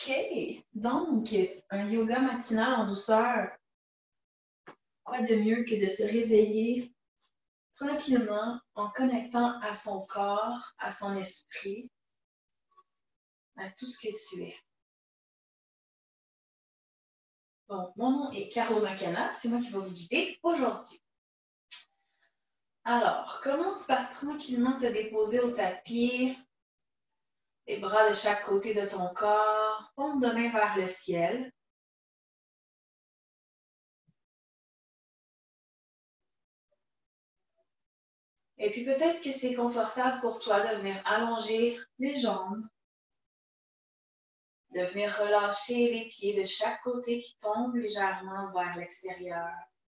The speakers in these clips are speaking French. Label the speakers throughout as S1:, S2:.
S1: OK. Donc, un yoga matinal en douceur. Quoi de mieux que de se réveiller tranquillement en connectant à son corps, à son esprit, à tout ce que tu es. Bon, mon nom est Caro Macana, c'est moi qui vais vous guider aujourd'hui. Alors, commence par tranquillement te déposer au tapis, les bras de chaque côté de ton corps, paume de main vers le ciel. Et puis peut-être que c'est confortable pour toi de venir allonger les jambes, de venir relâcher les pieds de chaque côté qui tombent légèrement vers l'extérieur.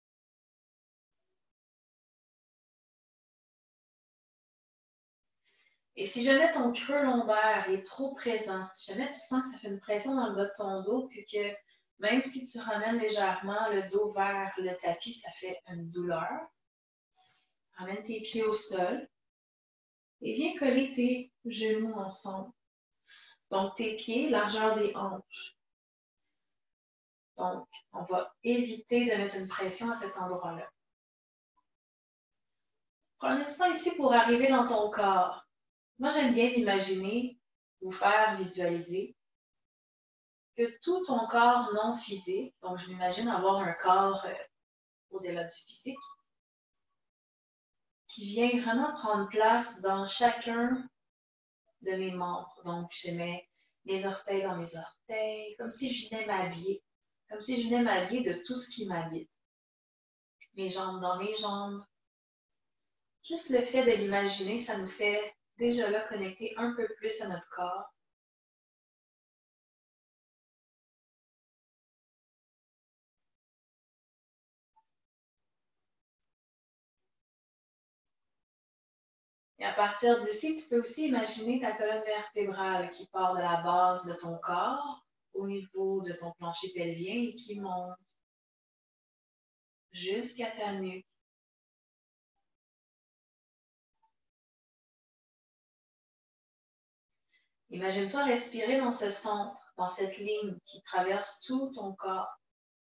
S1: Et si jamais ton creux lombaire est trop présent, si jamais tu sens que ça fait une pression dans le bas de ton dos, puis que même si tu ramènes légèrement le dos vers le tapis, ça fait une douleur, ramène tes pieds au sol et viens coller tes genoux ensemble. Donc, tes pieds, largeur des hanches. Donc, on va éviter de mettre une pression à cet endroit-là. Prends un instant ici pour arriver dans ton corps. Moi, j'aime bien m'imaginer, vous faire visualiser que tout ton corps non physique, donc je m'imagine avoir un corps au-delà du physique, qui vient vraiment prendre place dans chacun de mes membres. Donc, je mets mes orteils dans mes orteils, comme si je venais m'habiller, comme si je venais m'habiller de tout ce qui m'habite. Mes jambes dans mes jambes. Juste le fait de l'imaginer, ça nous fait déjà là connecter un peu plus à notre corps. Et à partir d'ici, tu peux aussi imaginer ta colonne vertébrale qui part de la base de ton corps au niveau de ton plancher pelvien et qui monte jusqu'à ta nuque. Imagine-toi respirer dans ce centre, dans cette ligne qui traverse tout ton corps.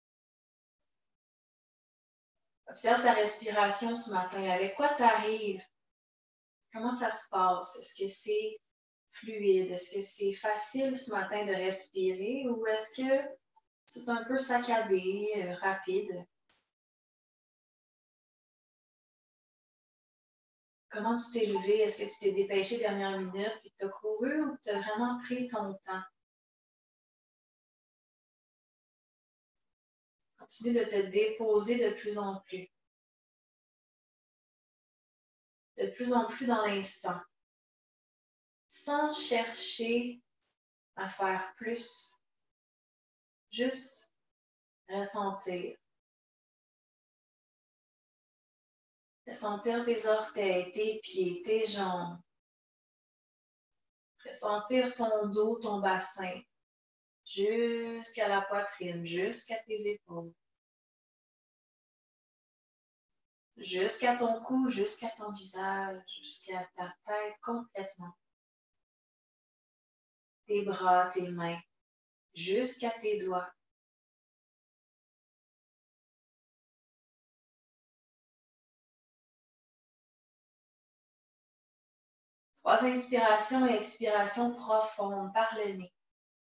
S1: Observe ta respiration ce matin. Avec quoi tu arrives? Comment ça se passe? Est-ce que c'est fluide? Est-ce que c'est facile ce matin de respirer ou est-ce que c'est un peu saccadé, rapide? Comment tu t'es levé? Est-ce que tu t'es dépêché dernière minute puis tu as couru ou tu as vraiment pris ton temps? Continue de te déposer de plus en plus dans l'instant, sans chercher à faire plus, juste ressentir. Ressentir tes orteils, tes pieds, tes jambes. Ressentir ton dos, ton bassin, jusqu'à la poitrine, jusqu'à tes épaules. Jusqu'à ton cou, jusqu'à ton visage, jusqu'à ta tête complètement. Tes bras, tes mains, jusqu'à tes doigts. Trois inspirations et expirations profondes par le nez.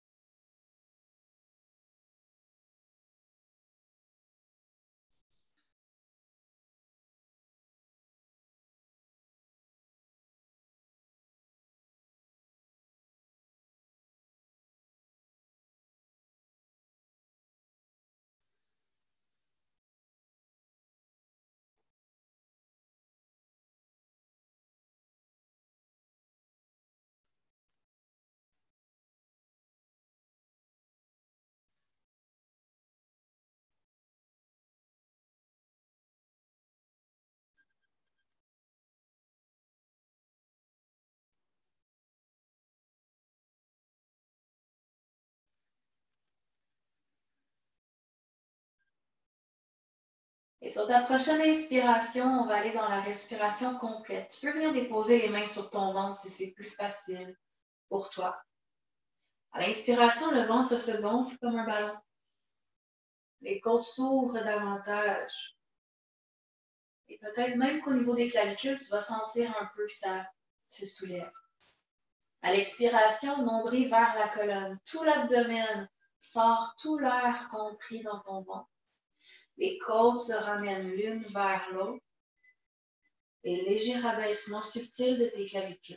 S1: Et sur ta prochaine inspiration, on va aller dans la respiration complète. Tu peux venir déposer les mains sur ton ventre si c'est plus facile pour toi. À l'inspiration, le ventre se gonfle comme un ballon. Les côtes s'ouvrent davantage. Et peut-être même qu'au niveau des clavicules, tu vas sentir un peu que ça se soulève. À l'expiration, nombril vers la colonne. Tout l'abdomen sort tout l'air compris dans ton ventre. Les côtes se ramènent l'une vers l'autre. Et léger rabaissement subtil de tes clavicules.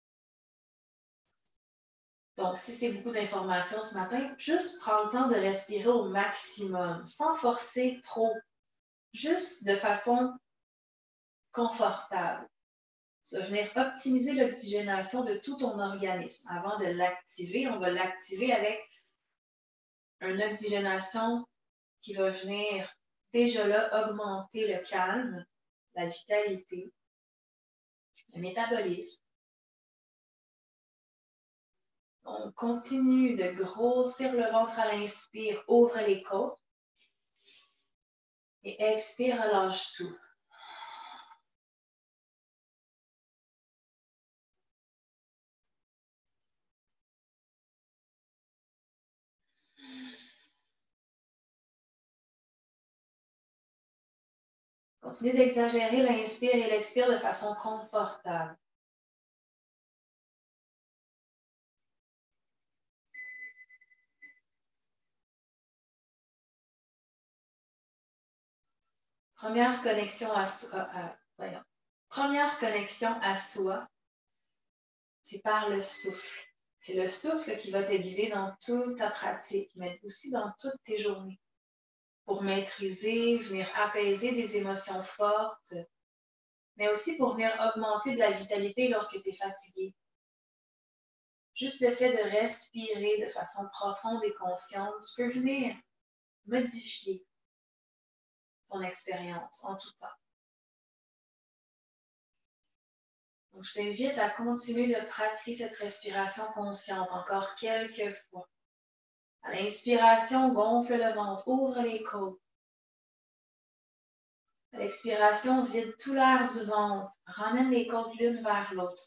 S1: Donc, si c'est beaucoup d'informations ce matin, juste prends le temps de respirer au maximum, sans forcer trop, juste de façon confortable. Tu vas venir optimiser l'oxygénation de tout ton organisme. Avant de l'activer, on va l'activer avec une oxygénation qui va venir déjà là augmenter le calme, la vitalité, le métabolisme. On continue de grossir le ventre à l'inspire, ouvre les côtes. Et expire, relâche tout. Continue d'exagérer l'inspire et l'expire de façon confortable. Première connexion à soi, c'est par le souffle. C'est le souffle qui va te guider dans toute ta pratique, mais aussi dans toutes tes journées. Pour maîtriser, venir apaiser des émotions fortes, mais aussi pour venir augmenter de la vitalité lorsque tu es fatigué. Juste le fait de respirer de façon profonde et consciente peut venir modifier ton expérience en tout temps. Donc, je t'invite à continuer de pratiquer cette respiration consciente encore quelques fois. À l'inspiration, gonfle le ventre, ouvre les côtes. À l'expiration, vide tout l'air du ventre, ramène les côtes l'une vers l'autre.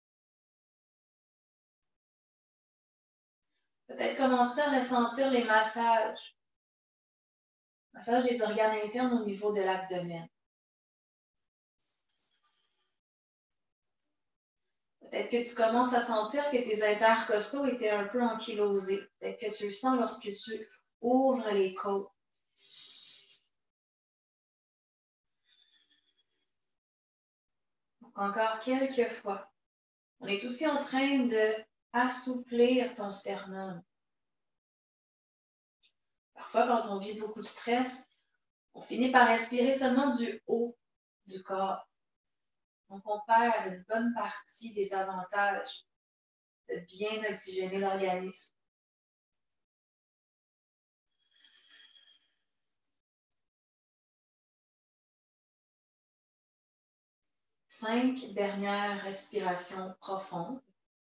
S1: Peut-être commencer à ressentir les massages. Massage des organes internes au niveau de l'abdomen. Peut-être que tu commences à sentir que tes intercostaux étaient un peu ankylosés. Peut-être que tu le sens lorsque tu ouvres les côtes. Donc, encore quelques fois. On est aussi en train d'assouplir ton sternum. Parfois, quand on vit beaucoup de stress, on finit par respirer seulement du haut du corps. Donc, on perd une bonne partie des avantages de bien oxygéner l'organisme. 5 dernières respirations profondes.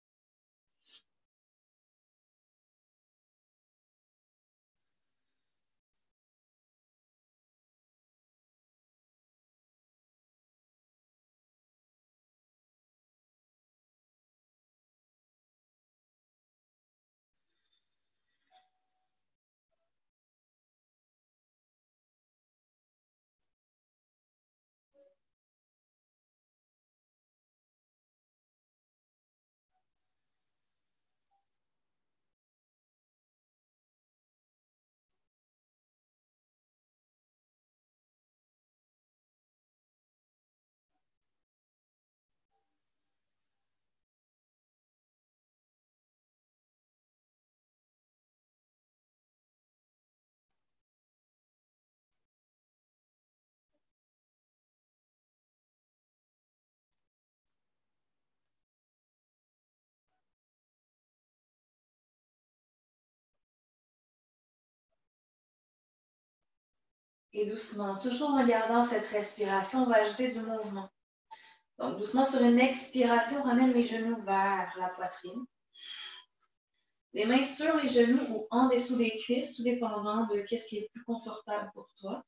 S1: Et doucement, toujours en gardant cette respiration, on va ajouter du mouvement. Donc, doucement, sur une expiration, ramène les genoux vers la poitrine. Les mains sur les genoux ou en dessous des cuisses, tout dépendant de ce qui est plus confortable pour toi.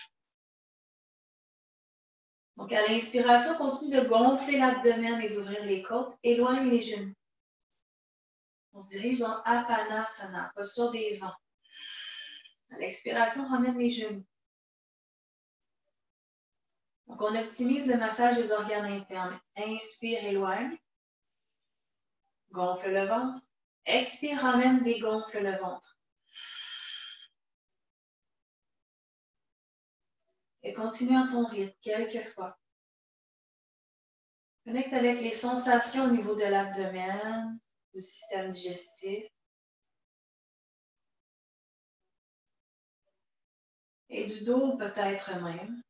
S1: Donc, à l'inspiration, continue de gonfler l'abdomen et d'ouvrir les côtes. Éloigne les genoux. On se dirige dans Apanasana, posture des vents. À l'expiration, ramène les genoux. Donc, on optimise le massage des organes internes. Inspire, éloigne. Gonfle le ventre. Expire, ramène, dégonfle le ventre. Et continue à ton rythme, quelques fois. Connecte avec les sensations au niveau de l'abdomen, du système digestif. Et du dos peut-être même.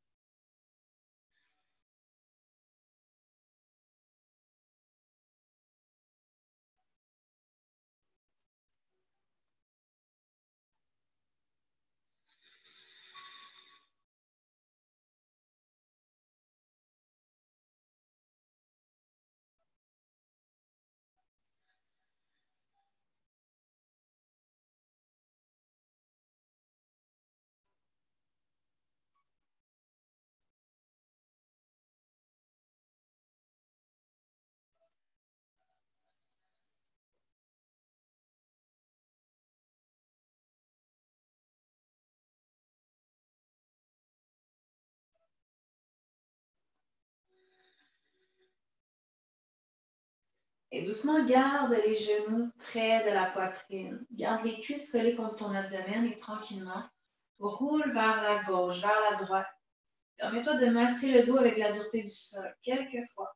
S1: Et doucement, garde les genoux près de la poitrine. Garde les cuisses collées contre ton abdomen et tranquillement, roule vers la gauche, vers la droite. Permets-toi de masser le dos avec la dureté du sol, quelques fois.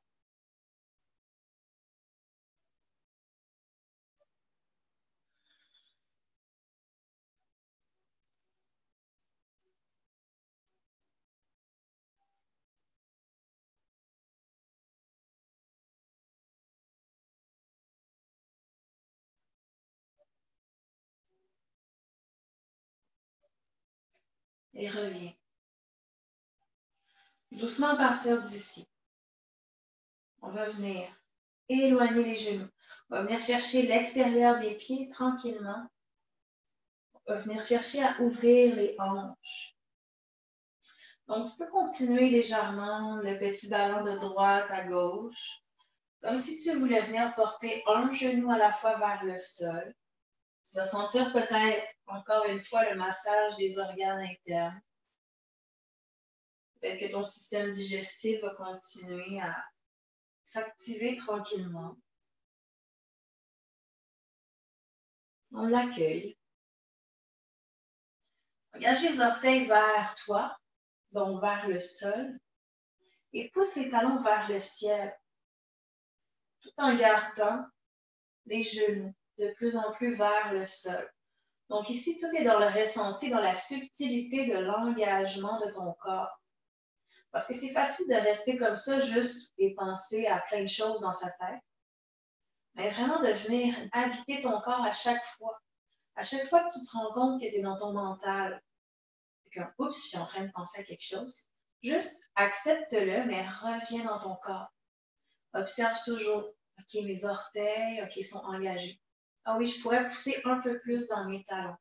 S1: Et reviens. Doucement à partir d'ici. On va venir éloigner les genoux. On va venir chercher l'extérieur des pieds tranquillement. On va venir chercher à ouvrir les hanches. Donc, tu peux continuer légèrement le petit ballon de droite à gauche, comme si tu voulais venir porter un genou à la fois vers le sol. Tu vas sentir peut-être encore une fois le massage des organes internes. Peut-être que ton système digestif va continuer à s'activer tranquillement. On l'accueille. Engage les orteils vers toi, donc vers le sol, et pousse les talons vers le ciel, tout en gardant les genoux de plus en plus vers le sol. Donc ici, tout est dans le ressenti, dans la subtilité de l'engagement de ton corps. Parce que c'est facile de rester comme ça, juste et penser à plein de choses dans sa tête. Mais vraiment de venir habiter ton corps à chaque fois. À chaque fois que tu te rends compte que tu es dans ton mental, que, oups, je suis en train de penser à quelque chose, juste accepte-le, mais reviens dans ton corps. Observe toujours, OK, mes orteils, OK, sont engagés. Ah oui, je pourrais pousser un peu plus dans mes talons.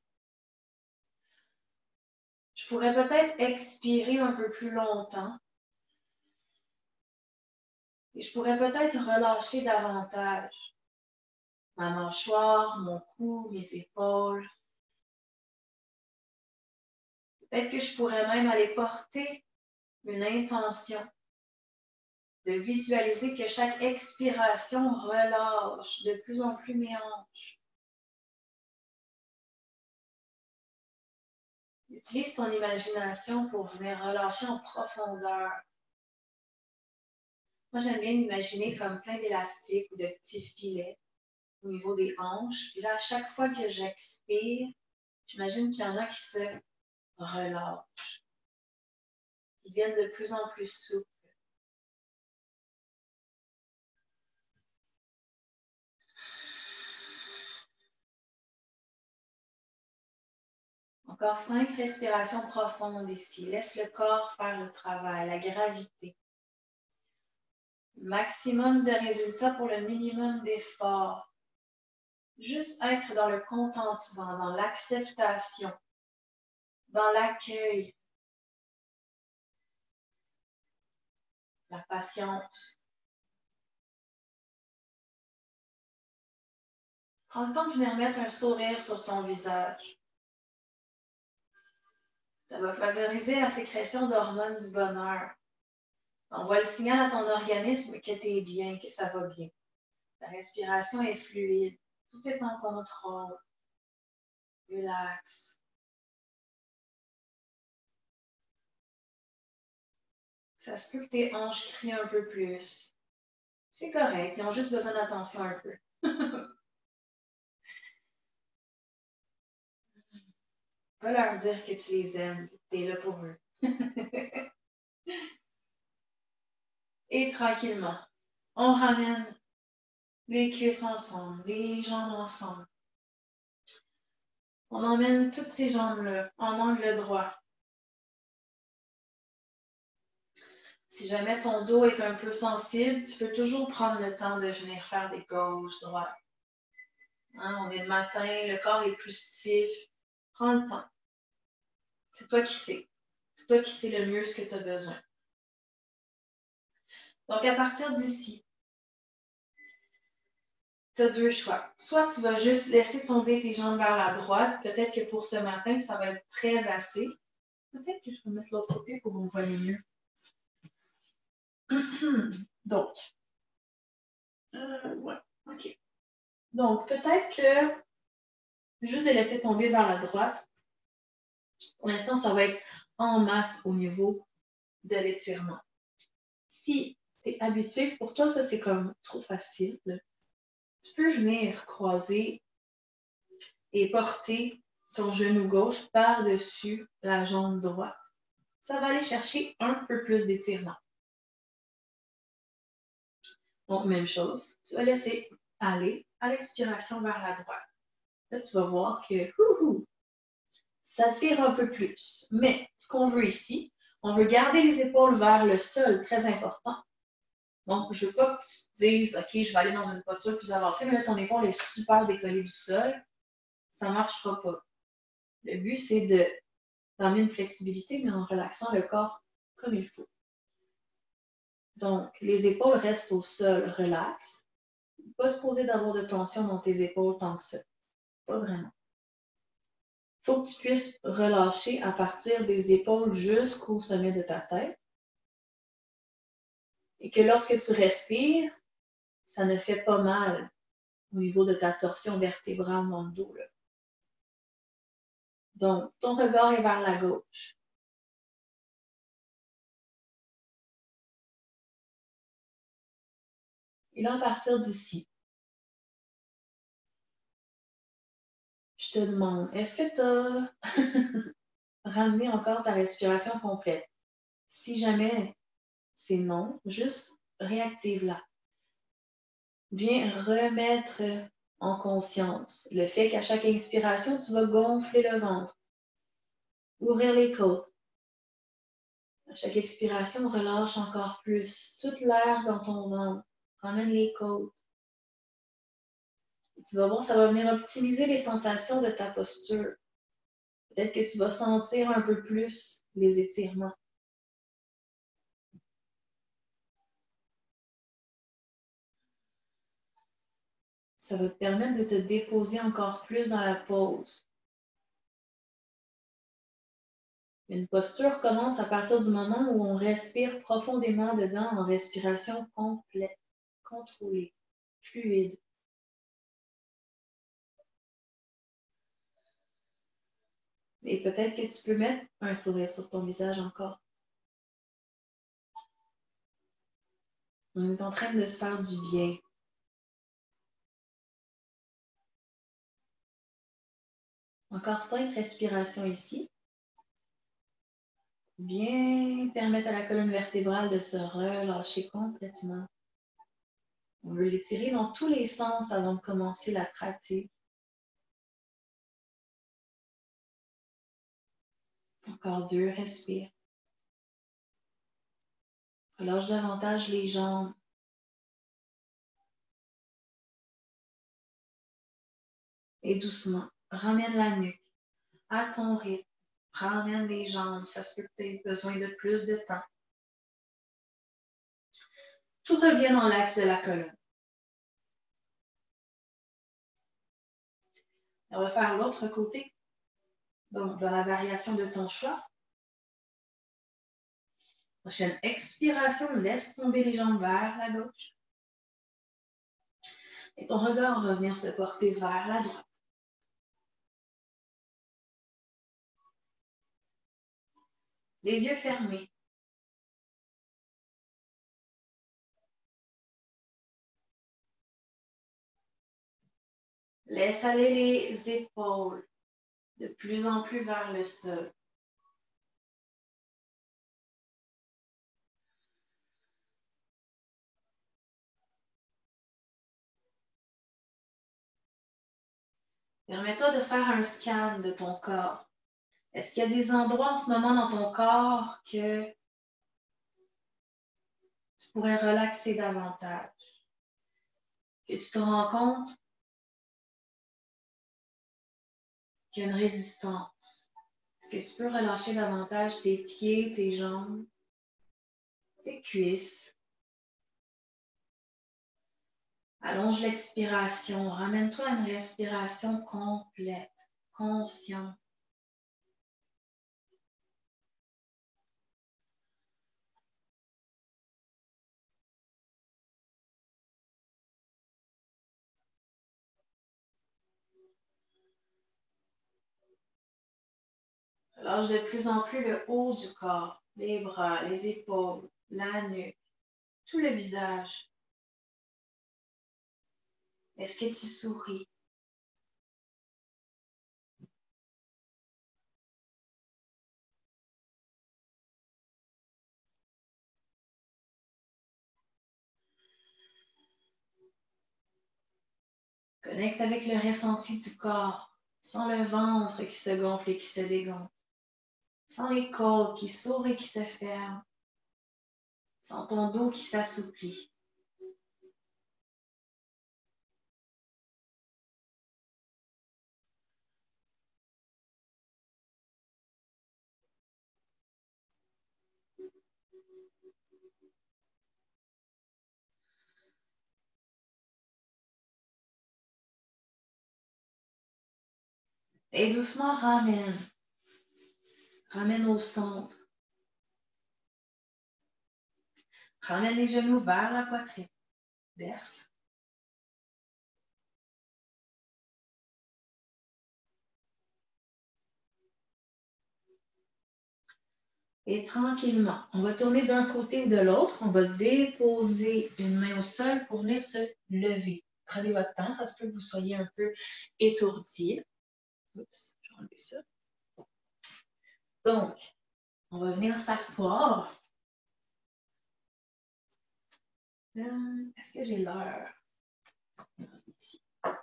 S1: Je pourrais peut-être expirer un peu plus longtemps. Et je pourrais peut-être relâcher davantage ma mâchoire, mon cou, mes épaules. Peut-être que je pourrais même aller porter une intention de visualiser que chaque expiration relâche de plus en plus mes hanches. Utilise ton imagination pour venir relâcher en profondeur. Moi, j'aime bien m'imaginer comme plein d'élastiques ou de petits filets au niveau des hanches. Puis là, à chaque fois que j'expire, j'imagine qu'il y en a qui se relâchent, qui deviennent de plus en plus souples. Encore 5 respirations profondes ici. Laisse le corps faire le travail, la gravité. Maximum de résultats pour le minimum d'efforts. Juste être dans le contentement, dans l'acceptation, dans l'accueil, la patience. Prends le temps de venir mettre un sourire sur ton visage. Ça va favoriser la sécrétion d'hormones du bonheur. Envoie le signal à ton organisme que tu es bien, que ça va bien. Ta respiration est fluide. Tout est en contrôle. Relax. Ça se peut que tes hanches crient un peu plus. C'est correct, ils ont juste besoin d'attention un peu. Va leur dire que tu les aimes, que tu es là pour eux. Et tranquillement, on ramène les cuisses ensemble, les jambes ensemble. On emmène toutes ces jambes-là en angle droit. Si jamais ton dos est un peu sensible, tu peux toujours prendre le temps de venir faire des gauches, droites. Hein, on est le matin, le corps est plus stiff. Prends le temps. C'est toi qui sais. C'est toi qui sais le mieux ce que tu as besoin. Donc, à partir d'ici, tu as deux choix. Soit tu vas juste laisser tomber tes jambes vers la droite. Peut-être que pour ce matin, ça va être très assez. Peut-être que je vais mettre l'autre côté pour que vous me voyez mieux. Donc, ouais, OK. Donc, peut-être que juste de laisser tomber vers la droite, pour l'instant, ça va être en masse au niveau de l'étirement. Si tu es habitué, pour toi, ça c'est comme trop facile, tu peux venir croiser et porter ton genou gauche par-dessus la jambe droite. Ça va aller chercher un peu plus d'étirement. Donc, même chose, tu vas laisser aller à l'expiration vers la droite. Là, tu vas voir que ça tire un peu plus. Mais ce qu'on veut ici, on veut garder les épaules vers le sol, très important. Donc, je ne veux pas que tu te dises, OK, je vais aller dans une posture plus avancée, mais là, ton épaule est super décollée du sol. Ça ne marchera pas. Le but, c'est d'amener une flexibilité, mais en relaxant le corps comme il faut. Donc, les épaules restent au sol, relax. Pas supposé d'avoir de tension dans tes épaules tant que ça. Pas vraiment. Il faut que tu puisses relâcher à partir des épaules jusqu'au sommet de ta tête. Et que lorsque tu respires, ça ne fait pas mal au niveau de ta torsion vertébrale dans le dos. Là. Donc, ton regard est vers la gauche. Et là, à partir d'ici, je te demande, est-ce que tu as ramené encore ta respiration complète? Si jamais c'est non, juste réactive-la. Viens remettre en conscience le fait qu'à chaque inspiration, tu vas gonfler le ventre, ouvrir les côtes. À chaque expiration, relâche encore plus toute l'air dans ton ventre. Ramène les côtes. Tu vas voir, ça va venir optimiser les sensations de ta posture. Peut-être que tu vas sentir un peu plus les étirements. Ça va te permettre de te déposer encore plus dans la pose. Une posture commence à partir du moment où on respire profondément dedans en respiration complète, contrôlée, fluide. Et peut-être que tu peux mettre un sourire sur ton visage encore. On est en train de se faire du bien. Encore 5 respirations ici. Bien permettre à la colonne vertébrale de se relâcher complètement. On veut l'étirer dans tous les sens avant de commencer la pratique. Encore 2, respire. Relâche davantage les jambes. Et doucement, ramène la nuque à ton rythme. Ramène les jambes. Ça se peut que tu aies besoin de plus de temps. Tout revient dans l'axe de la colonne. On va faire l'autre côté. Donc, dans la variation de ton choix. Prochaine expiration, laisse tomber les jambes vers la gauche. Et ton regard va venir se porter vers la droite. Les yeux fermés. Laisse aller les épaules de plus en plus vers le sol. Permets-toi de faire un scan de ton corps. Est-ce qu'il y a des endroits en ce moment dans ton corps que tu pourrais relaxer davantage? Que tu te rends compte qu'il y a une résistance? Est-ce que tu peux relâcher davantage tes pieds, tes jambes, tes cuisses? Allonge l'expiration. Ramène-toi à une respiration complète, consciente. Relâche de plus en plus le haut du corps, les bras, les épaules, la nuque, tout le visage. Est-ce que tu souris? Connecte avec le ressenti du corps, sans le ventre qui se gonfle et qui se dégonfle, sans les côtes qui s'ouvrent et qui se ferment, sans ton dos qui s'assouplit. Et doucement ramène. Ramène au centre. Ramène les genoux vers la poitrine. Verse. Et tranquillement, on va tourner d'un côté ou de l'autre. On va déposer une main au sol pour venir se lever. Prenez votre temps, ça se peut que vous soyez un peu étourdi. Oups, j'ai enlevé ça. Donc, on va venir s'asseoir. Est-ce que j'ai l'heure? Ici.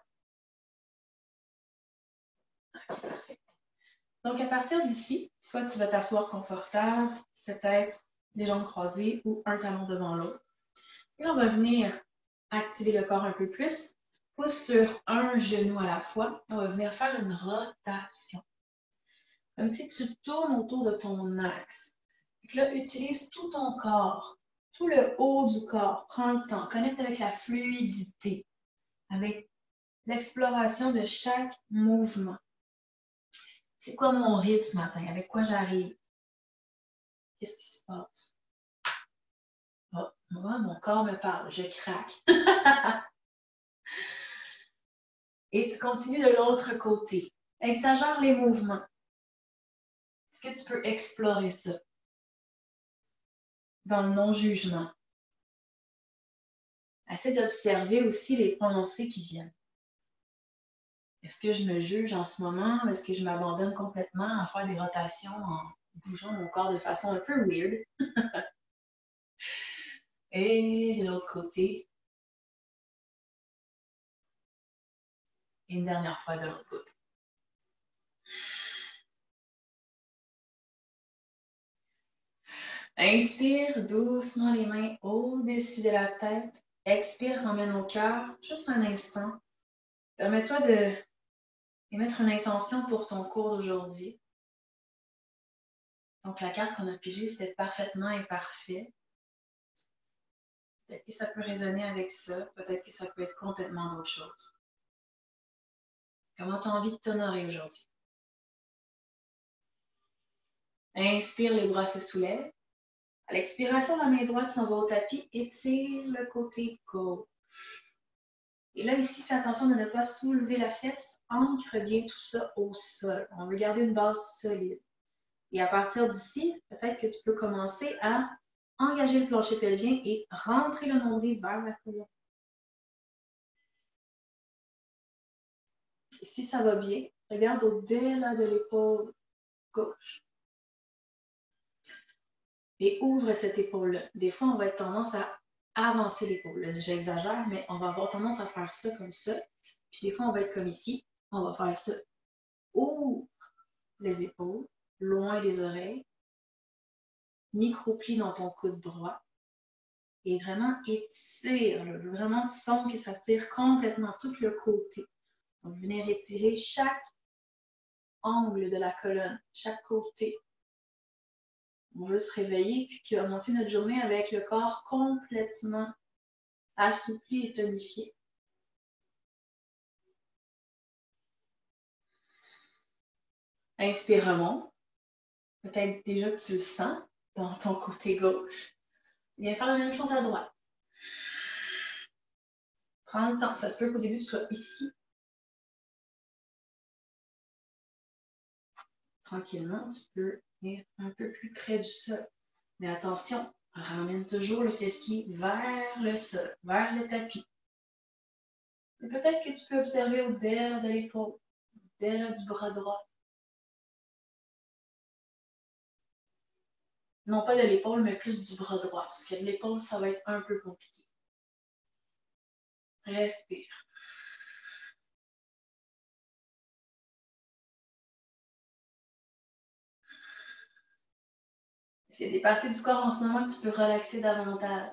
S1: Okay, parfait. Donc, à partir d'ici, soit tu vas t'asseoir confortable, peut-être les jambes croisées ou un talon devant l'autre. Et on va venir activer le corps un peu plus. Pousse sur un genou à la fois. On va venir faire une rotation. Comme si tu tournes autour de ton axe. Donc là, utilise tout ton corps, tout le haut du corps. Prends le temps. Connecte avec la fluidité, avec l'exploration de chaque mouvement. C'est quoi mon rythme ce matin? Avec quoi j'arrive? Qu'est-ce qui se passe? Oh, moi, mon corps me parle. Je craque. Et tu continues de l'autre côté. Exagère les mouvements. Est-ce que tu peux explorer ça? Dans le non-jugement. Essaie d'observer aussi les pensées qui viennent. Est-ce que je me juge en ce moment? Est-ce que je m'abandonne complètement à faire des rotations en bougeant mon corps de façon un peu weird? Et de l'autre côté. Et une dernière fois de l'autre côté. Inspire doucement les mains au-dessus de la tête. Expire, ramène au cœur. Juste un instant. Permets-toi d'émettre une intention pour ton cours d'aujourd'hui. Donc, la carte qu'on a pigée, c'était parfaitement imparfait. Peut-être que ça peut résonner avec ça. Peut-être que ça peut être complètement d'autre chose. Comment tu as envie de t'honorer aujourd'hui? Inspire, les bras se soulèvent. À l'expiration, la main droite s'en va au tapis. Étire le côté gauche. Et là, ici, fais attention de ne pas soulever la fesse. Ancre bien tout ça au sol. On veut garder une base solide. Et à partir d'ici, peut-être que tu peux commencer à engager le plancher pelvien et rentrer le nombril vers la colonne. Et si ça va bien, regarde au-delà de l'épaule gauche. Et ouvre cette épaule-là. Des fois, on va avoir tendance à avancer l'épaule. J'exagère, mais on va avoir tendance à faire ça comme ça. Puis des fois, on va être comme ici. On va faire ça. Ouvre les épaules, loin des oreilles. Micro-plie dans ton coude droit. Et vraiment étire. Vraiment, tu sens que ça tire complètement tout le côté. Donc, venir étirer chaque angle de la colonne, chaque côté. On veut se réveiller puis commencer notre journée avec le corps complètement assoupli et tonifié. Inspire, remonte. Peut-être déjà que tu le sens dans ton côté gauche. Viens faire la même chose à droite. Prends le temps. Ça se peut qu'au début, tu sois ici. Tranquillement, tu peux venir un peu plus près du sol. Mais attention, ramène toujours le fessier vers le sol, vers le tapis. Et peut-être que tu peux observer au-delà de l'épaule, au-delà du bras droit. Non pas de l'épaule, mais plus du bras droit. Parce que de l'épaule, ça va être un peu compliqué. Respire. Est-ce qu'il y a des parties du corps en ce moment que tu peux relaxer davantage?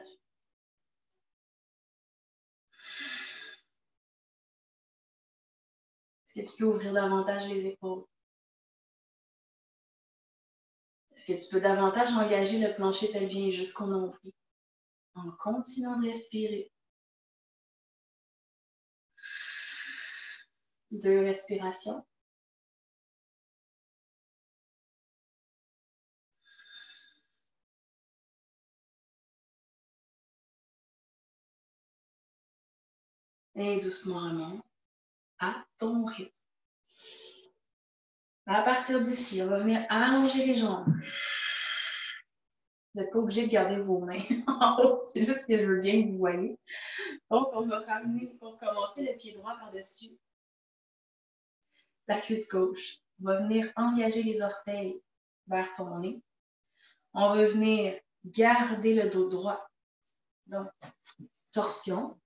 S1: Est-ce que tu peux ouvrir davantage les épaules? Est-ce que tu peux davantage engager le plancher pelvien jusqu'au nombril en continuant de respirer? 2 respirations. Et doucement remonte à ton rythme. À partir d'ici, on va venir allonger les jambes. Vous n'êtes pas obligé de garder vos mains en haut, c'est juste que je veux bien que vous voyez. Donc, on va ramener, pour commencer, le pied droit par-dessus la cuisse gauche. On va venir engager les orteils vers ton nez. On va venir garder le dos droit. Donc, torsion.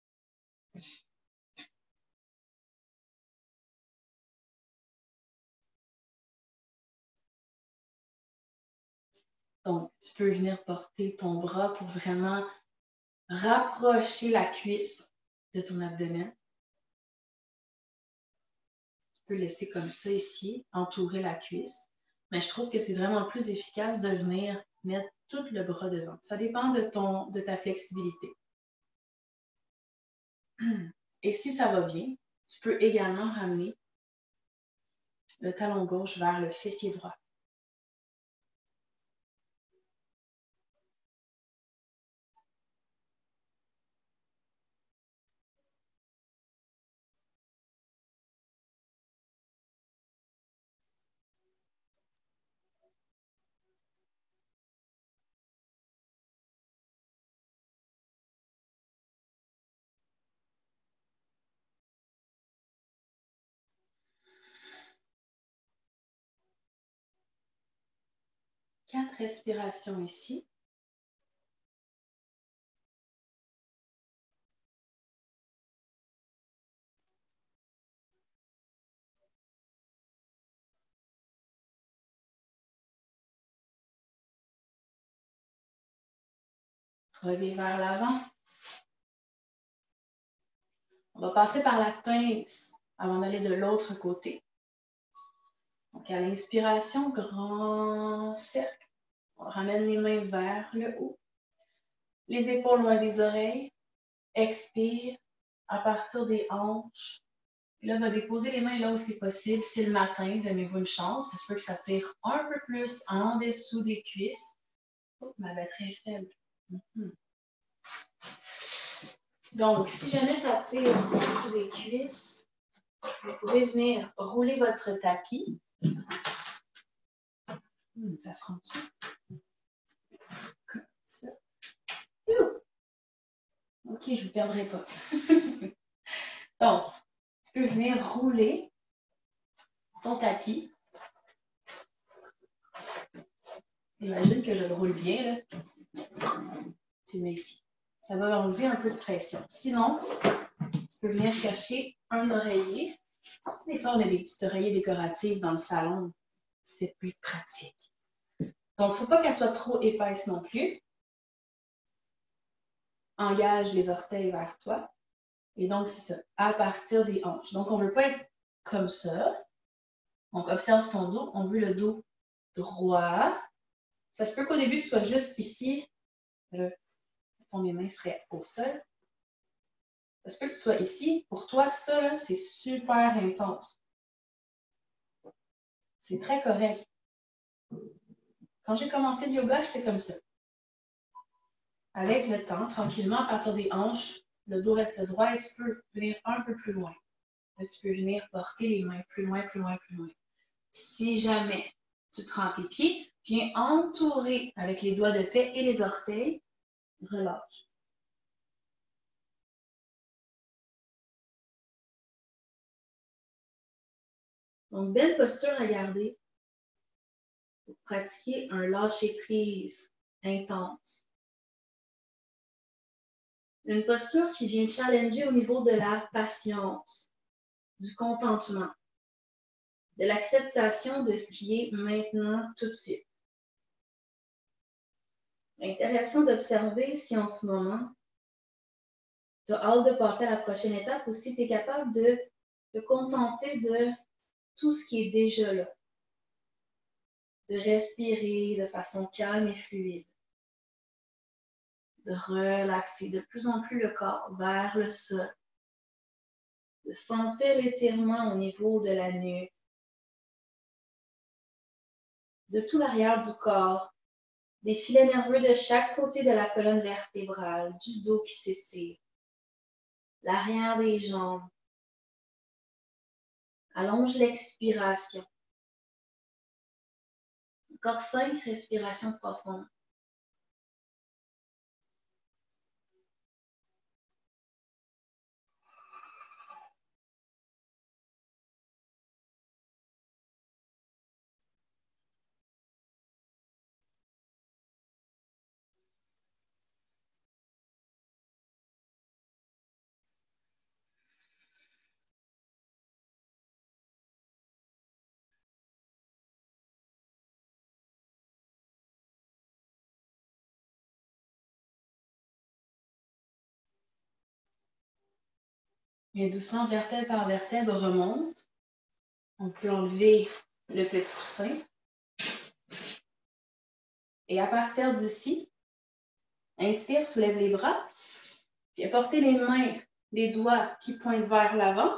S1: Donc, tu peux venir porter ton bras pour vraiment rapprocher la cuisse de ton abdomen. Tu peux laisser comme ça ici, entourer la cuisse. Mais je trouve que c'est vraiment plus efficace de venir mettre tout le bras devant. Ça dépend de ta flexibilité. Et si ça va bien, tu peux également ramener le talon gauche vers le fessier droit. Quatre respirations ici. Reviens vers l'avant. On va passer par la pince avant d'aller de l'autre côté. Donc, à l'inspiration, grand cercle. On ramène les mains vers le haut. Les épaules loin des oreilles. Expire à partir des hanches.
S2: Et là, on va déposer les mains là où c'est possible. C'est le matin, donnez-vous une chance. Ça se peut que ça tire un peu plus en dessous des cuisses. Oh, ma batterie est faible. Donc, si jamais ça tire en dessous des cuisses, vous pouvez venir rouler votre tapis. Ça se rend dessus. Comme ça. OK, je ne vous perdrai pas. Donc, tu peux venir rouler ton tapis. Imagine que je le roule bien, là. Tu le mets ici. Ça va enlever un peu de pression. Sinon, tu peux venir chercher un oreiller. Des fois, on a des petits oreillers décoratifs dans le salon. C'est plus pratique. Donc, il ne faut pas qu'elle soit trop épaisse non plus. Engage les orteils vers toi. Et donc, c'est ça, à partir des hanches. Donc, on ne veut pas être comme ça. Donc, observe ton dos. On veut le dos droit. Ça se peut qu'au début, tu sois juste ici. Là, mes mains seraient au sol. Ça se peut que tu sois ici. Pour toi, ça, là, c'est super intense. C'est très correct. Quand j'ai commencé le yoga, j'étais comme ça. Avec le temps, tranquillement, à partir des hanches, le dos reste droit et tu peux venir un peu plus loin. Là, tu peux venir porter les mains plus loin, plus loin, plus loin. Si jamais tu te rends tes pieds, viens entourer avec les doigts de paix et les orteils. Relâche. Donc, belle posture à garder pour pratiquer un lâcher-prise intense. Une posture qui vient challenger au niveau de la patience, du contentement, de l'acceptation de ce qui est maintenant tout de suite. Intéressant d'observer si en ce moment, tu as hâte de passer à la prochaine étape ou si tu es capable de te contenter de tout ce qui est déjà là. De respirer de façon calme et fluide. De relaxer de plus en plus le corps vers le sol. De sentir l'étirement au niveau de la nuque. De tout l'arrière du corps. Des filets nerveux de chaque côté de la colonne vertébrale, du dos qui s'étire. L'arrière des jambes. Allonge l'expiration. Encore 5 respirations profondes. Et doucement, vertèbre par vertèbre, remonte. On peut enlever le petit coussin. Et à partir d'ici, inspire, soulève les bras. Puis apportez les mains, les doigts qui pointent vers l'avant.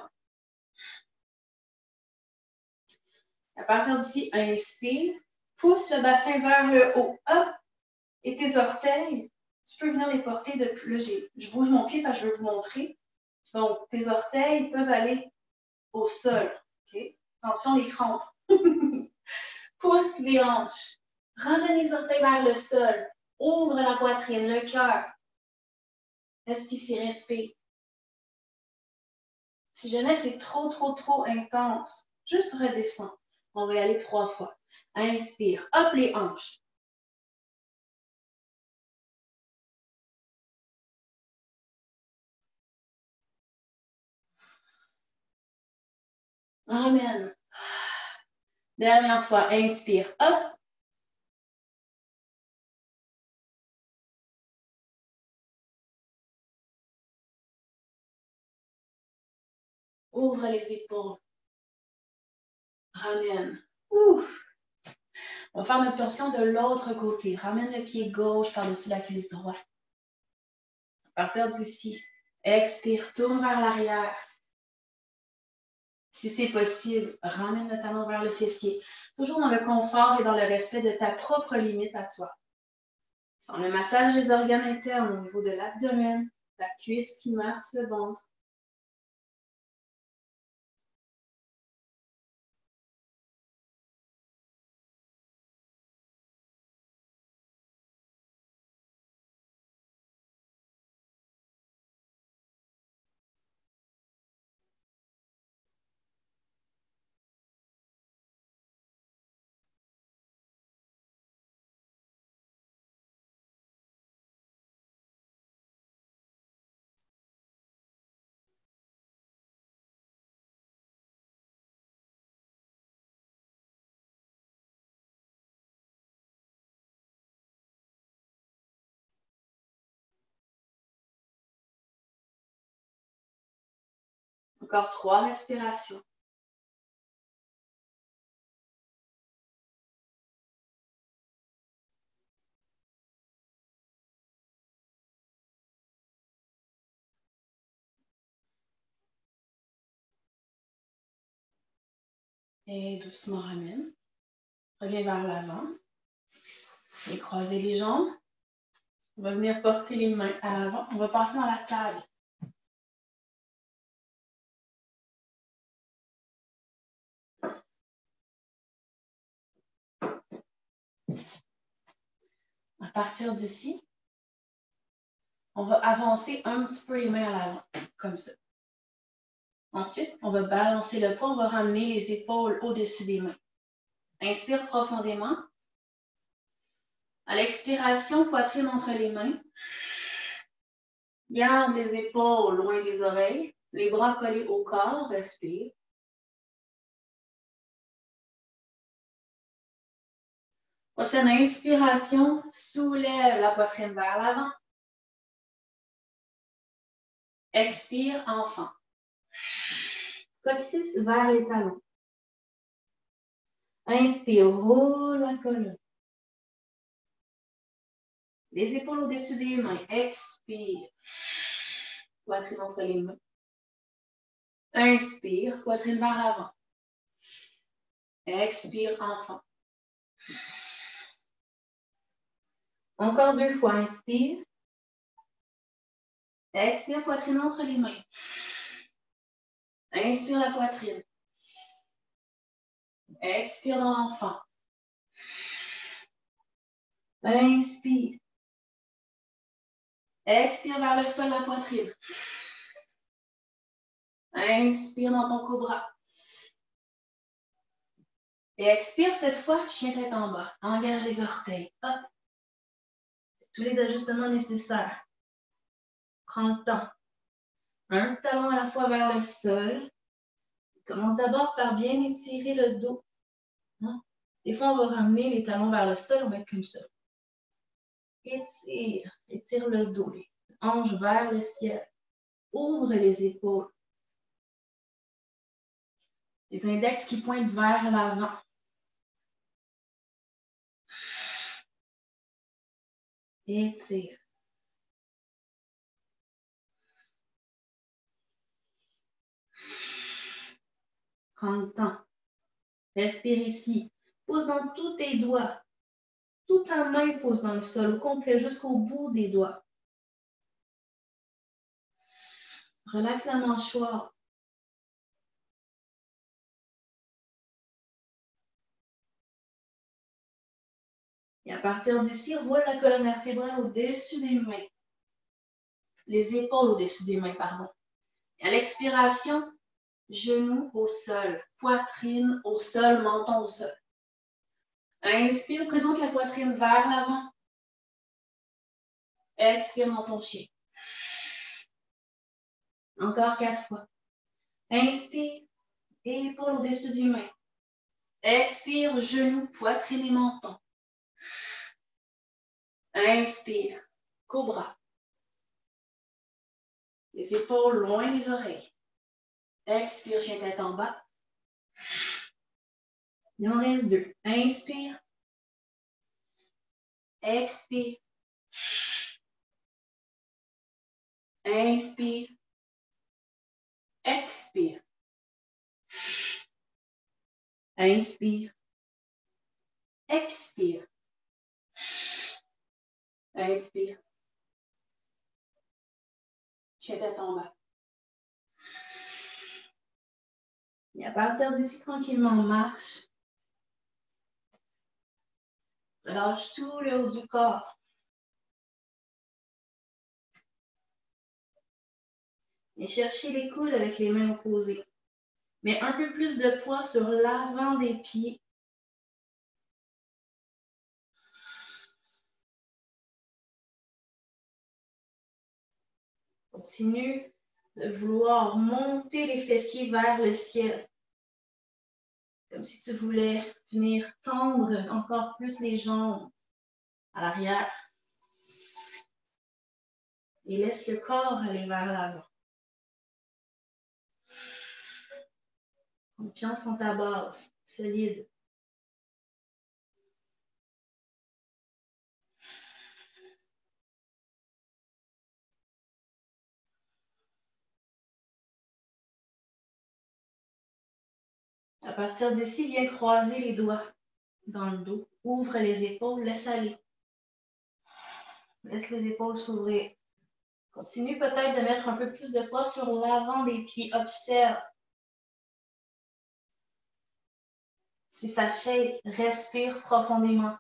S2: À partir d'ici, inspire. Pousse le bassin vers le haut. Hop! Et tes orteils, tu peux venir les porter depuis. Là, je bouge mon pied parce que je veux vous montrer. Donc, tes orteils peuvent aller au sol. Okay? Attention, les crampes. Pousse les hanches. Ramène les orteils vers le sol. Ouvre la poitrine, le cœur. Reste ici, respire. Si jamais c'est trop, trop, trop intense, juste redescends. On va y aller 3 fois. Inspire. Hop, les hanches. Ramène. Dernière fois. Inspire. Hop. Ouvre les épaules. Ramène. Ouf. On va faire notre torsion de l'autre côté. Ramène le pied gauche par-dessus la cuisse droite. À partir d'ici, expire, tourne vers l'arrière. Si c'est possible, ramène le talon vers le fessier. Toujours dans le confort et dans le respect de ta propre limite à toi. Sans le massage des organes internes au niveau de l'abdomen, la cuisse qui masse le ventre. Encore 3 respirations. Et doucement ramène. Reviens vers l'avant. Et croisez les jambes. On va venir porter les mains à l'avant. On va passer dans la table. À partir d'ici, on va avancer un petit peu les mains à l'avant, comme ça. Ensuite, on va balancer le poids, on va ramener les épaules au-dessus des mains. Inspire profondément. À l'expiration, poitrine entre les mains. Garde les épaules loin des oreilles, les bras collés au corps, respire. Prochaine inspiration, soulève la poitrine vers l'avant. Expire, enfant. Coccyx vers les talons. Inspire, roule la colonne. Les épaules au-dessus des mains. Expire. Poitrine entre les mains. Inspire, poitrine vers l'avant. Expire, enfant. Encore 2 fois, inspire. Expire, poitrine entre les mains. Inspire la poitrine. Expire dans l'enfant. Inspire. Expire vers le sol, la poitrine. Inspire dans ton cobra. Et expire cette fois, chien tête en bas. Engage les orteils. Hop. Tous les ajustements nécessaires. Prends le temps. Un talon à la fois vers le sol. Commence d'abord par bien étirer le dos. Des fois, on va ramener les talons vers le sol, on va être comme ça. Étire, étire le dos, les hanches vers le ciel. Ouvre les épaules. Les index qui pointent vers l'avant. Étire. Prends le temps. Respire ici. Pousse dans tous tes doigts. Toute ta main pousse dans le sol au complet jusqu'au bout des doigts. Relaxe la mâchoire. Et à partir d'ici, roule la colonne vertébrale au-dessus des mains. Les épaules au-dessus des mains, pardon. Et à l'expiration, genoux au sol, poitrine au sol, menton au sol. Inspire, présente la poitrine vers l'avant. Expire dans ton chien. Encore 4 fois. Inspire, épaules au-dessus des mains. Expire, genoux, poitrine et menton. Inspire, cobra. Les épaules loin des oreilles. Expire, chien tête en bas. Il en reste 2. Inspire. Expire. Inspire. Expire. Inspire. Expire. Inspire. Tiens tête en bas. Et à partir d'ici, tranquillement, marche. Relâche tout le haut du corps. Et cherchez les coudes avec les mains opposées. Mets un peu plus de poids sur l'avant des pieds. Continue de vouloir monter les fessiers vers le ciel. Comme si tu voulais venir tendre encore plus les jambes à l'arrière. Et laisse le corps aller vers l'avant. Confiance en ta base, solide. À partir d'ici, viens croiser les doigts dans le dos. Ouvre les épaules, laisse aller. Laisse les épaules s'ouvrir. Continue peut-être de mettre un peu plus de poids sur l'avant des pieds. Observe. Si ça shake, respire profondément.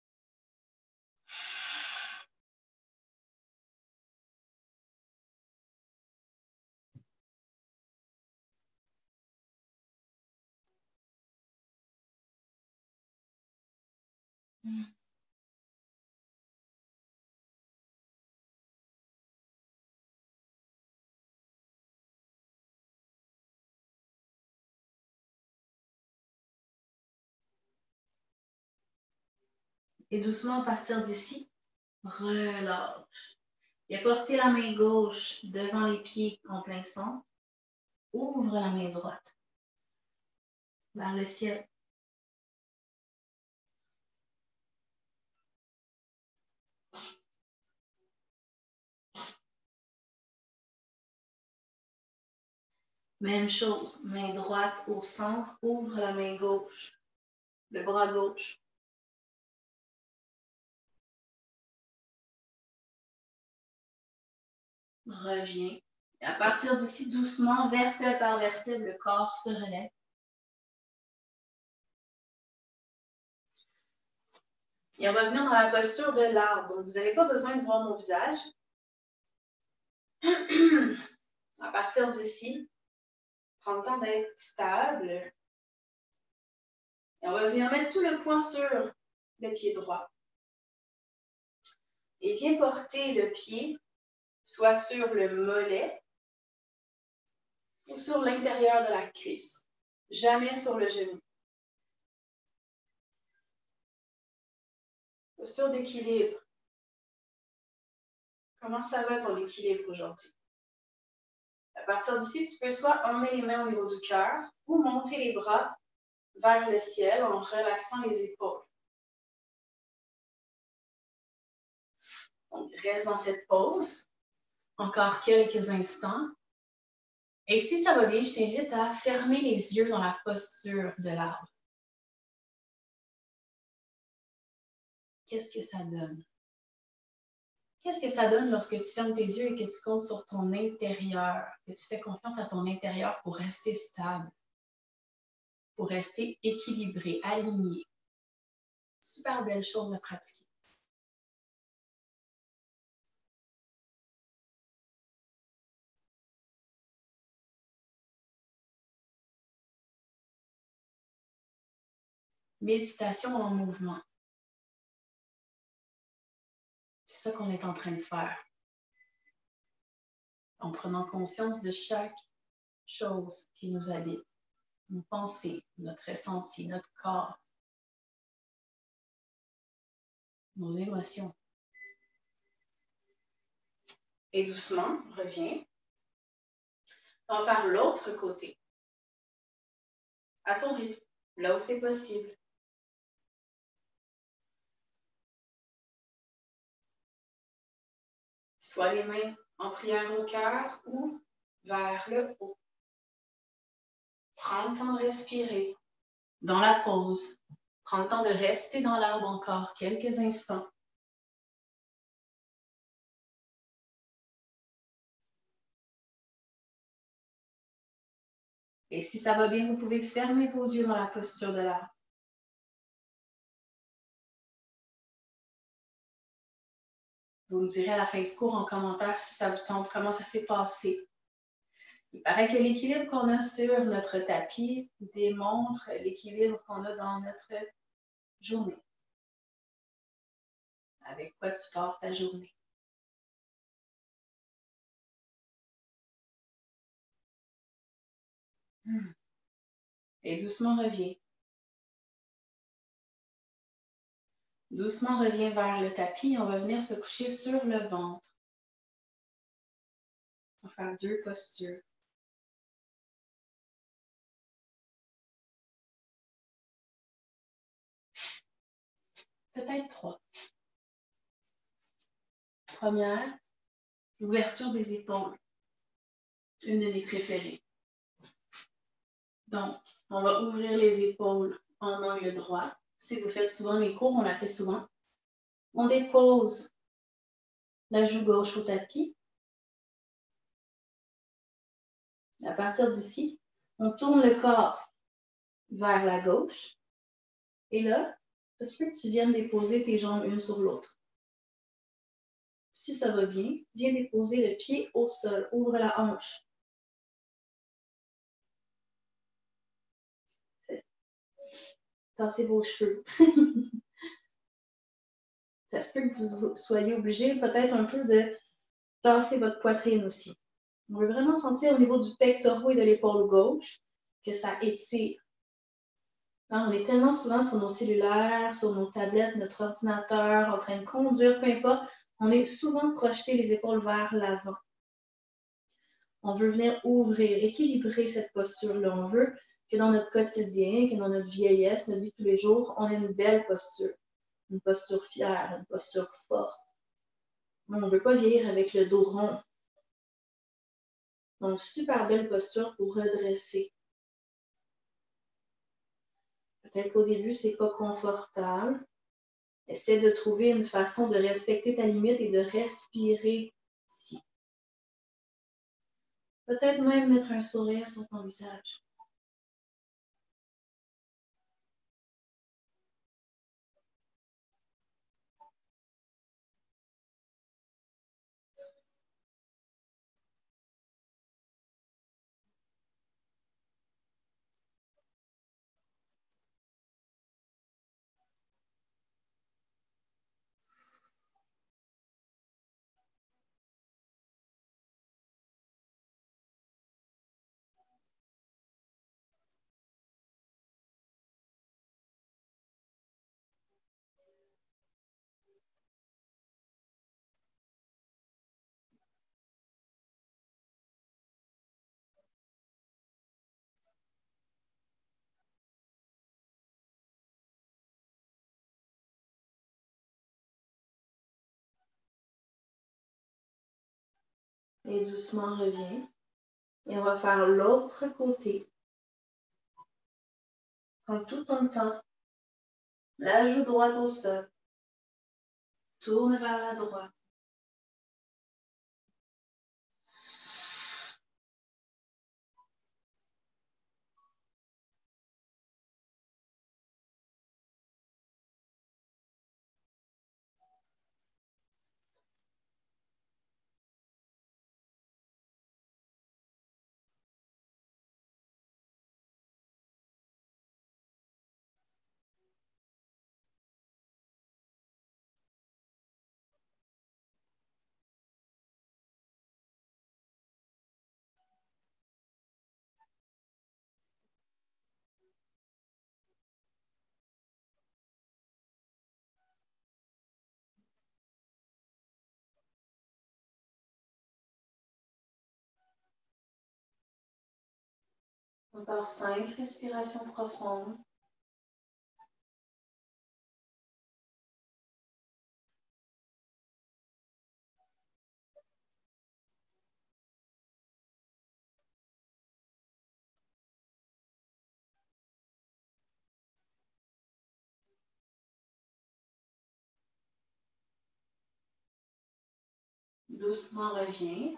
S2: Et doucement, à partir d'ici, relâche. Et portez la main gauche devant les pieds en plein centre. Ouvre la main droite vers le ciel. Même chose, main droite au centre, ouvre la main gauche, le bras gauche. Reviens. Et à partir d'ici, doucement, vertèbre par vertèbre, le corps se relève. Et on va venir dans la posture de l'arbre. Donc, vous n'avez pas besoin de voir mon visage. À partir d'ici, prends le temps d'être stable. Et on va venir mettre tout le poids sur le pied droit. Et viens porter le pied soit sur le mollet ou sur l'intérieur de la cuisse. Jamais sur le genou. Posture d'équilibre. Comment ça va ton équilibre aujourd'hui? À partir d'ici, tu peux soit emmener les mains au niveau du cœur ou monter les bras vers le ciel en relaxant les épaules. Donc, reste dans cette pause. Encore quelques instants. Et si ça va bien, je t'invite à fermer les yeux dans la posture de l'arbre. Qu'est-ce que ça donne? Qu'est-ce que ça donne lorsque tu fermes tes yeux et que tu comptes sur ton intérieur, que tu fais confiance à ton intérieur pour rester stable, pour rester équilibré, aligné? Super belle chose à pratiquer. Méditation en mouvement. C'est ça qu'on est en train de faire. En prenant conscience de chaque chose qui nous habite. Nos pensées, notre ressenti, notre corps, nos émotions. Et doucement, reviens. On va faire l'autre côté. À ton rythme, là où c'est possible. Soit les mains en prière au cœur ou vers le haut. Prends le temps de respirer. dans la pause. Prends le temps de rester dans l'arbre encore quelques instants. Et si ça va bien, vous pouvez fermer vos yeux dans la posture de l'arbre. Vous me direz à la fin du cours en commentaire si ça vous tente, comment ça s'est passé. Il paraît que l'équilibre qu'on a sur notre tapis démontre l'équilibre qu'on a dans notre journée. Avec quoi tu pars ta journée? Et doucement reviens. Doucement reviens vers le tapis. On va venir se coucher sur le ventre. On va faire 2 postures. Peut-être 3. Première, l'ouverture des épaules. Une de mes préférées. Donc, on va ouvrir les épaules en angle droit. Si vous faites souvent mes cours, on la fait souvent. On dépose la joue gauche au tapis. À partir d'ici, on tourne le corps vers la gauche. Et là, ça se peut que tu viennes déposer tes jambes une sur l'autre. Si ça va bien, viens déposer le pied au sol. Ouvre la hanche. Tassez vos cheveux. Ça se peut que vous soyez obligé peut-être un peu de tasser votre poitrine aussi. On veut vraiment sentir au niveau du pectoral et de l'épaule gauche que ça étire. On est tellement souvent sur nos cellulaires, sur nos tablettes, notre ordinateur, en train de conduire, peu importe, on est souvent projeté les épaules vers l'avant. On veut venir ouvrir, équilibrer cette posture-là. On veut que dans notre quotidien, que dans notre vieillesse, notre vie de tous les jours, on ait une belle posture. Une posture fière, une posture forte. On ne veut pas vieillir avec le dos rond. Donc, super belle posture pour redresser. Peut-être qu'au début, ce n'est pas confortable. Essaie de trouver une façon de respecter ta limite et de respirer ici. Peut-être même mettre un sourire sur ton visage. Et doucement reviens. Et on va faire l'autre côté. Prends tout ton temps. La joue droite au sol. Tourne vers la droite. Encore 5 respirations profondes. Doucement, reviens.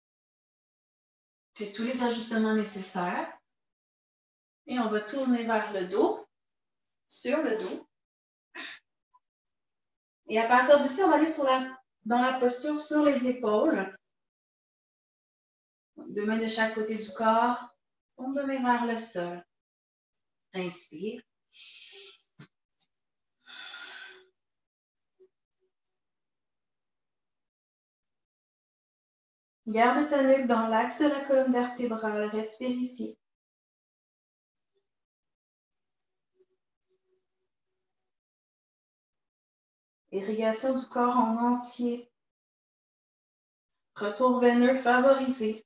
S2: Fais tous les ajustements nécessaires. Et on va tourner vers le dos, sur le dos. Et à partir d'ici, on va aller dans la posture sur les épaules. Deux mains de chaque côté du corps. On va vers le sol. Inspire. Garde ta nuque dans l'axe de la colonne vertébrale. Respire ici. Irrigation du corps en entier. Retour veineux favorisé.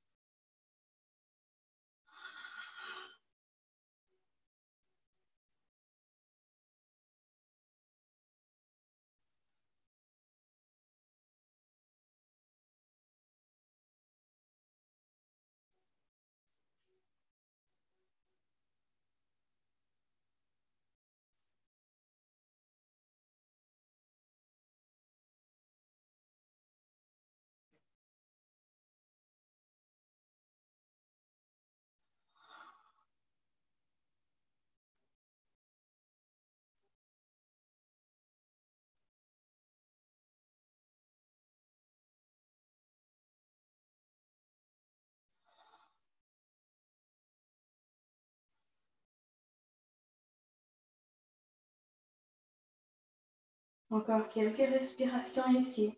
S2: Encore quelques respirations ici.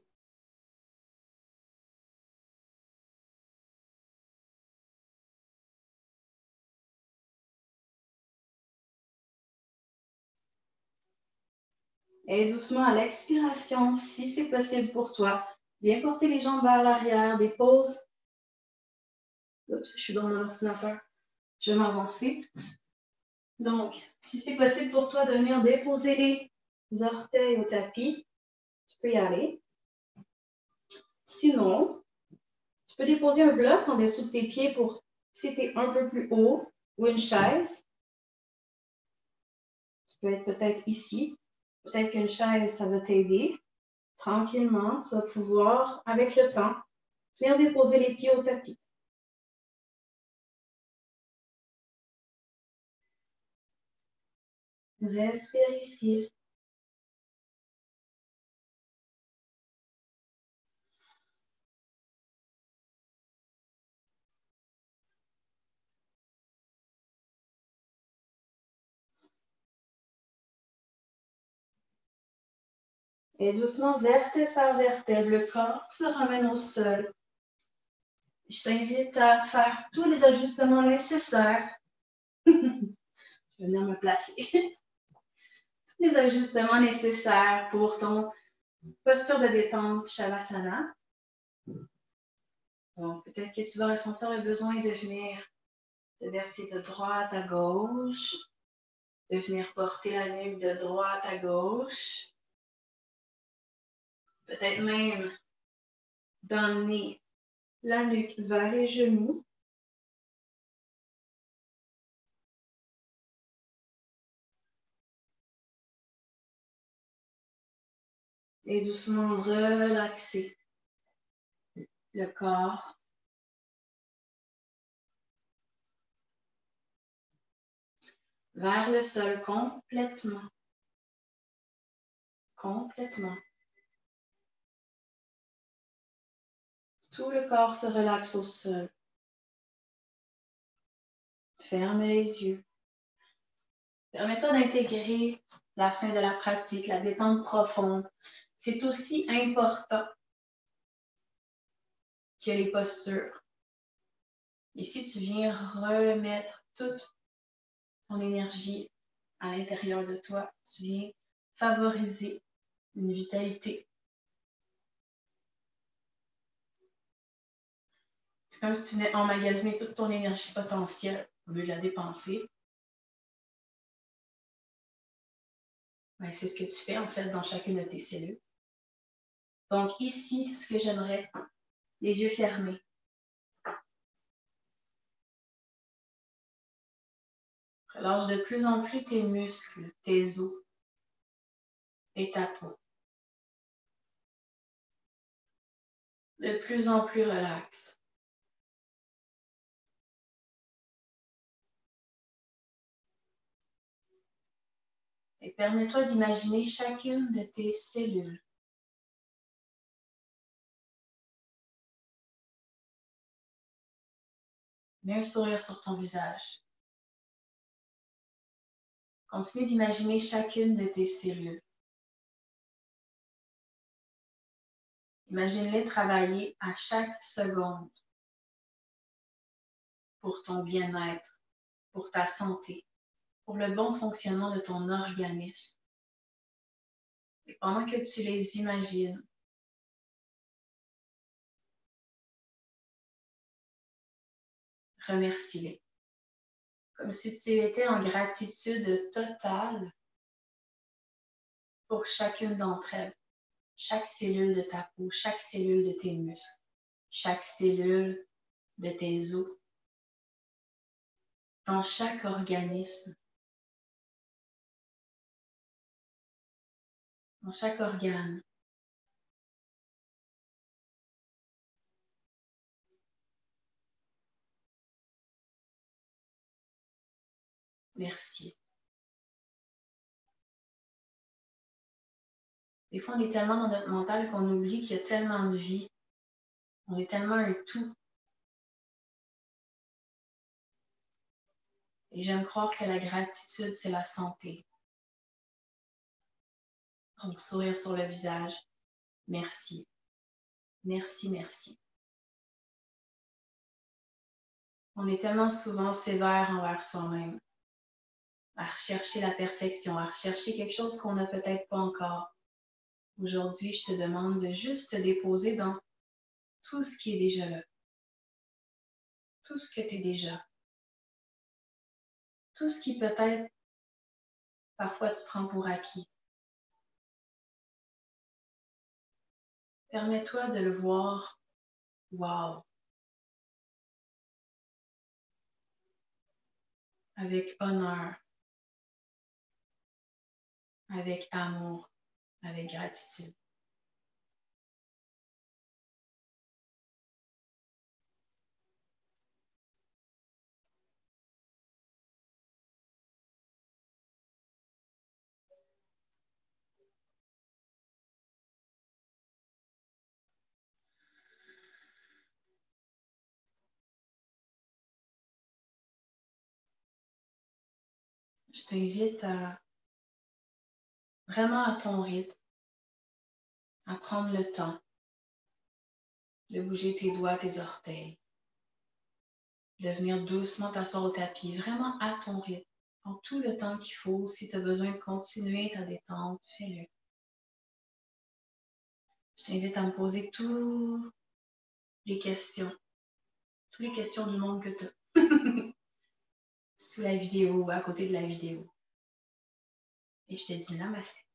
S2: Et doucement à l'expiration, si c'est possible pour toi, viens porter les jambes vers l'arrière, dépose. Oups, je suis dans mon ordinateur. Je vais m'avancer. Donc, si c'est possible pour toi de venir déposer les orteils au tapis, tu peux y aller. Sinon, tu peux déposer un bloc en dessous de tes pieds pour si tu es un peu plus haut ou une chaise. Tu peux être peut-être ici. Peut-être qu'une chaise, ça va t'aider. Tranquillement, tu vas pouvoir, avec le temps, venir déposer les pieds au tapis. Respire ici. Et doucement, vertèbre par vertèbre, le corps se ramène au sol. Je t'invite à faire tous les ajustements nécessaires. Je vais venir me placer. Tous les ajustements nécessaires pour ton posture de détente Shavasana. Donc, peut-être que tu vas ressentir le besoin de venir te verser de droite à gauche, de venir porter la nuque de droite à gauche. Peut-être même d'emmener la nuque vers les genoux. Et doucement relaxer le corps. Vers le sol complètement. Complètement. Tout le corps se relaxe au sol. Ferme les yeux. Permets-toi d'intégrer la fin de la pratique, la détente profonde. C'est aussi important que les postures. Ici, tu viens remettre toute ton énergie à l'intérieur de toi. Tu viens favoriser une vitalité. C'est comme si tu venais emmagasiner toute ton énergie potentielle au lieu de la dépenser. Ben, c'est ce que tu fais en fait dans chacune de tes cellules. Donc ici, ce que j'aimerais, les yeux fermés. Relâche de plus en plus tes muscles, tes os et ta peau. de plus en plus relax. Et permets-toi d'imaginer chacune de tes cellules. Mets un sourire sur ton visage. Continue d'imaginer chacune de tes cellules. Imagine-les travailler à chaque seconde pour ton bien-être, pour ta santé, pour le bon fonctionnement de ton organisme. Et pendant que tu les imagines, remercie-les. Comme si tu étais en gratitude totale pour chacune d'entre elles. Chaque cellule de ta peau, chaque cellule de tes muscles, chaque cellule de tes os, dans chaque organisme, dans chaque organe. Merci. Des fois, on est tellement dans notre mental qu'on oublie qu'il y a tellement de vie. On est tellement un tout. Et j'aime croire que la gratitude, c'est la santé. Donc, sourire sur le visage. Merci. Merci, merci. On est tellement souvent sévère envers soi-même, à rechercher la perfection, à rechercher quelque chose qu'on n'a peut-être pas encore. Aujourd'hui, je te demande de juste te déposer dans tout ce qui est déjà là. Tout ce que tu es déjà. Tout ce qui peut-être, parfois, tu prends pour acquis. Permets-toi de le voir. Wow! Avec honneur, avec amour, avec gratitude. Je t'invite à vraiment à ton rythme, à prendre le temps de bouger tes doigts, tes orteils, de venir doucement t'asseoir au tapis, vraiment à ton rythme. Prends tout le temps qu'il faut. Si tu as besoin de continuer ta détente, fais-le. Je t'invite à me poser toutes les questions du monde que tu as sous la vidéo ou à côté de la vidéo. Et je te dis namaste.